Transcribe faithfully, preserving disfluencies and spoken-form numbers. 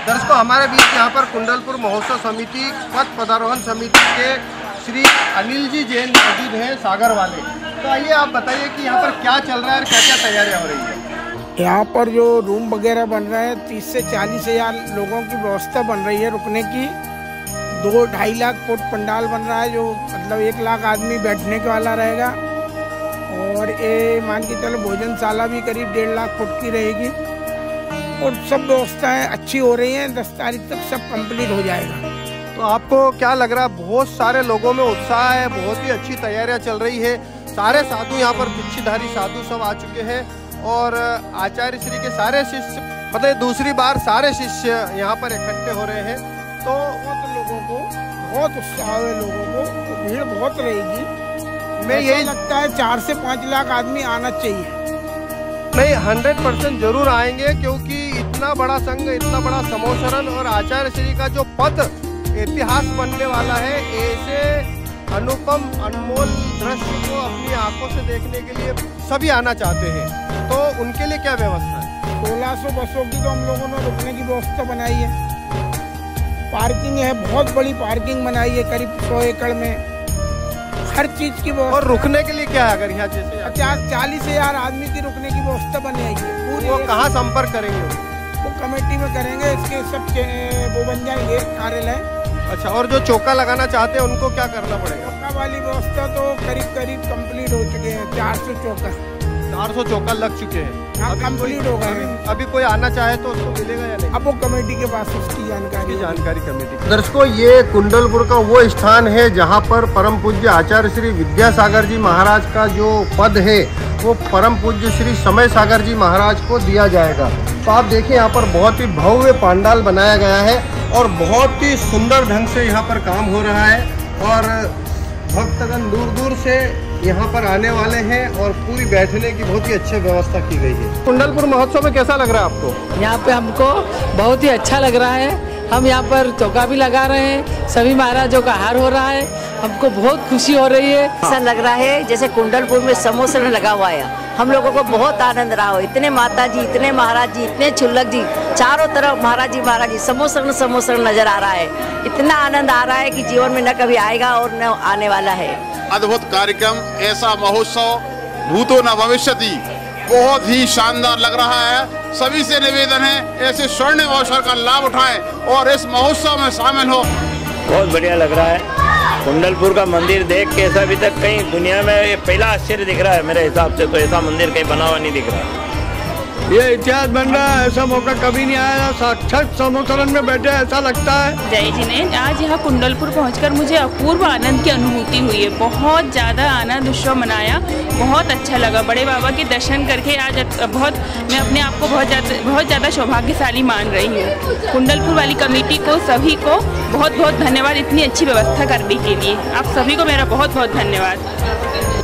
दर्शकों, हमारे बीच यहाँ पर कुंडलपुर महोत्सव समिति पथ पदारोहण समिति के श्री अनिल जी जैन मौजूद हैं, सागर वाले। तो आइए आप बताइए कि यहाँ पर क्या चल रहा है और क्या क्या तैयारियाँ हो रही है। यहाँ पर जो रूम वगैरह बन रहे हैं, तीस से चालीस हजार लोगों की व्यवस्था बन रही है रुकने की। दो ढाई लाख फुट पंडाल बन रहा है, जो मतलब एक लाख आदमी बैठने के वाला रहेगा। और ये मान के चलो भोजनशाला भी करीब डेढ़ लाख फुट की रहेगी। और सब व्यवस्थाएं अच्छी हो रही हैं, दस तारीख तक सब कंप्लीट हो जाएगा। तो आपको क्या लग रहा है? बहुत सारे लोगों में उत्साह है, बहुत ही अच्छी तैयारियां चल रही है। सारे साधु यहाँ पर दीक्षितधारी साधु सब आ चुके हैं और आचार्य श्री के सारे शिष्य, मतलब दूसरी बार सारे शिष्य यहाँ पर इकट्ठे हो रहे हैं। तो बहुत लोगों को बहुत उत्साह है, लोगों को तो भीड़ बहुत रहेगी। मैं यही लगता है चार से पाँच लाख आदमी आना चाहिए। नहीं, हंड्रेड परसेंट जरूर आएंगे, क्योंकि इतना बड़ा संघ, इतना बड़ा समोसरण और आचार्य श्री का जो पद इतिहास बनने वाला है, ऐसे अनुपम अनमोल दृश्य को अपनी आंखों से देखने के लिए सभी आना चाहते हैं। तो उनके लिए क्या व्यवस्था है? सोलह सौ बसों की तो हम लोगों ने रुकने की व्यवस्था बनाई है। पार्किंग है, बहुत बड़ी पार्किंग बनाई है, करीब सौ एकड़ में हर चीज की व्यवस्था। और रुकने के लिए क्या है? अगर यहाँ जैसे पचास चालीस हजार आदमी की रुकने की व्यवस्था बनाई है पूरी। वो कहाँ संपर्क करेंगे? वो कमेटी में करेंगे, इसके सब वो बन जाएंगे कार्यालय। अच्छा, और जो चौका लगाना चाहते हैं उनको क्या करना पड़ेगा? चौका वाली व्यवस्था तो करीब करीब कंप्लीट हो चुके हैं। चार सौ चौका चार सौ चौका लग चुके हैं, कंप्लीट हो गए हैं। अभी कोई आना चाहे तो उसको मिलेगा या नहीं? अब वो कमेटी के पास उसकी जानकारी जानकारी कमेटी। दर्शकों, ये कुंडलपुर का वो स्थान है जहाँ पर परम पूज्य आचार्य श्री विद्यासागर जी महाराज का जो पद है वो परम पूज्य श्री समय सागर जी महाराज को दिया जाएगा। तो आप देखिए, यहाँ पर बहुत ही भव्य पंडाल बनाया गया है और बहुत ही सुंदर ढंग से यहाँ पर काम हो रहा है। और भक्तगण दूर दूर से यहाँ पर आने वाले हैं और पूरी बैठने की बहुत ही अच्छी व्यवस्था की गई है। कुंडलपुर महोत्सव में कैसा लग रहा है आपको? यहाँ पे हमको बहुत ही अच्छा लग रहा है। हम यहाँ पर चौका भी लगा रहे हैं, सभी महाराजों का हार हो रहा है, हमको बहुत खुशी हो रही है। ऐसा लग रहा है जैसे कुंडलपुर में समोसरण लगा हुआ है। हम लोगों को बहुत आनंद रहा हो। इतने माता जी, इतने महाराज जी, इतने छुल्लक जी, चारों तरफ महाराज जी महाराज जी, समोसरण समोसरण नजर आ रहा है। इतना आनंद आ रहा है कि जीवन में न कभी आएगा और न आने वाला है। अद्भुत कार्यक्रम, ऐसा महोत्सव भूतो न भविष्यति, बहुत ही शानदार लग रहा है। सभी से निवेदन है ऐसे स्वर्णिम अवसर का लाभ उठाएं और इस महोत्सव में शामिल हो। बहुत बढ़िया लग रहा है। कुंडलपुर का मंदिर देख के ऐसा अभी तक कहीं दुनिया में ये पहला आश्चर्य दिख रहा है मेरे हिसाब से। तो ऐसा मंदिर कहीं बना हुआ नहीं दिख रहा। ये इतिहास बन रहा है, ऐसा मौका कभी नहीं आया। साक्षात समोसरण में बैठे ऐसा लगता है। जय जी ने आज यहाँ कुंडलपुर पहुँचकर मुझे अपूर्व आनंद की अनुभूति हुई है। बहुत ज़्यादा आनंद उत्सव मनाया, बहुत अच्छा लगा। बड़े बाबा के दर्शन करके आज बहुत मैं अपने आप को बहुत ज़्यादा बहुत ज़्यादा सौभाग्यशाली मान रही हूँ। कुंडलपुर वाली कमेटी को, सभी को बहुत बहुत धन्यवाद इतनी अच्छी व्यवस्था करने के लिए। आप सभी को मेरा बहुत बहुत धन्यवाद।